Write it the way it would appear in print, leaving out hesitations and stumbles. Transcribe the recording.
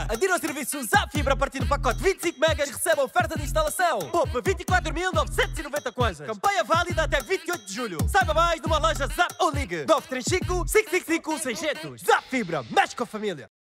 Fibra! Adira ao serviço Zap Fibra a partir do pacote 25 megas e recebe a oferta de instalação. Poupa 24.990 kwanzas. Campanha válida até 28 de julho. Saiba mais numa loja Zap ou ligue 935 555 600. Zap Fibra, mexe com a família.